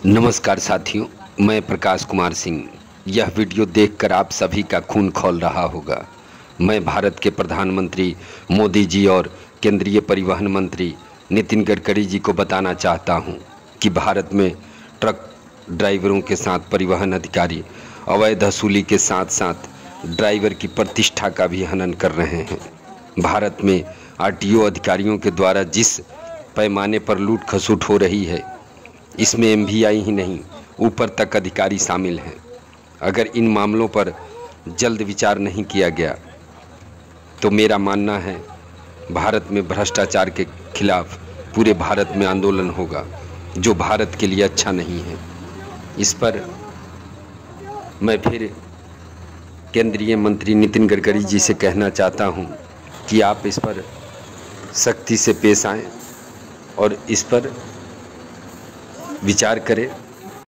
नमस्कार साथियों, मैं प्रकाश कुमार सिंह। यह वीडियो देखकर आप सभी का खून खौल रहा होगा। मैं भारत के प्रधानमंत्री मोदी जी और केंद्रीय परिवहन मंत्री नितिन गडकरी जी को बताना चाहता हूं कि भारत में ट्रक ड्राइवरों के साथ परिवहन अधिकारी अवैध वसूली के साथ साथ ड्राइवर की प्रतिष्ठा का भी हनन कर रहे हैं। भारत में आरटीओ अधिकारियों के द्वारा जिस पैमाने पर लूट खसुट हो रही है, इसमें एमवीआई ही नहीं, ऊपर तक अधिकारी शामिल हैं। अगर इन मामलों पर जल्द विचार नहीं किया गया तो मेरा मानना है भारत में भ्रष्टाचार के खिलाफ पूरे भारत में आंदोलन होगा, जो भारत के लिए अच्छा नहीं है। इस पर मैं फिर केंद्रीय मंत्री नितिन गडकरी जी से कहना चाहता हूं कि आप इस पर सख्ती से पेश आएं और इस पर विचार करें।